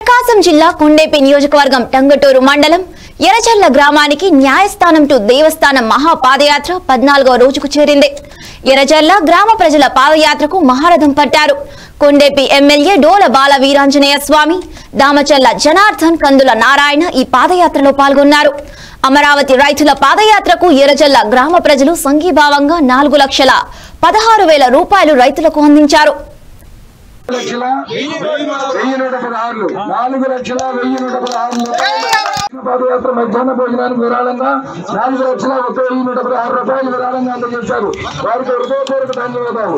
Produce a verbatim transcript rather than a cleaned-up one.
ప్రకాశం జిల్లా కొండేపి నియోజకవర్గం టంగటూరు మండలం ఎర్రచర్ల గ్రామానికి న్యాయస్థానం టు దేవస్థానం మహా పాదయాత్ర పద్నాలుగవ రోజుకు చేరింది. ఎర్రచర్ల గ్రామ ప్రజల పాదయాత్రకు మహారథం పట్టారు. కొండేపి ఎమ్మెల్యే డోల బాల వీరాంజనేయ స్వామి, దామచర్ల జనార్దన్, కందుల నారాయణ ఈ పాదయాత్రలో పాల్గొన్నారు. అమరావతి రైతుల పాదయాత్రకు ఎర్రచర్ల గ్రామ ప్రజలు సంఘీభావంగా నాలుగు లక్షల పదహారు వేల రూపాయలు రైతులకు అందించారు. పాదయాత్ర మధ్యాహ్న భోజనానికి విరాళంగా నాలుగు లక్షల ఒక వెయ్యి నూట పదహారు రూపాయలు విరాళంగా అందజేశారు. వారికి హృదయపూర్వక ధన్యవాదాలు.